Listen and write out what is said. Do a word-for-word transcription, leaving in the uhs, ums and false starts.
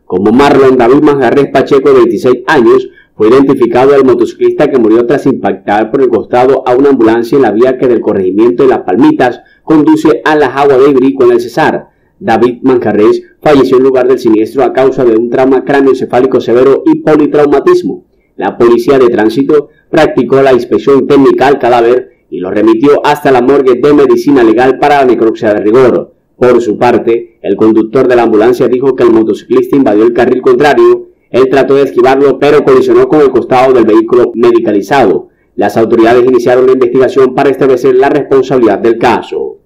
como Marlon David Manjarres Pacheco, de veintiséis años, fue identificado el motociclista que murió tras impactar por el costado a una ambulancia en la vía que del corregimiento de Las Palmitas conduce a Las Aguas de Ibirico en el Cesar. David Manjarres falleció en lugar del siniestro a causa de un trauma cráneoencefálico severo y politraumatismo. La policía de tránsito practicó la inspección técnica al cadáver y lo remitió hasta la morgue de medicina legal para la necropsia de rigor. Por su parte, el conductor de la ambulancia dijo que el motociclista invadió el carril contrario. Él trató de esquivarlo, pero colisionó con el costado del vehículo medicalizado. Las autoridades iniciaron la investigación para establecer la responsabilidad del caso.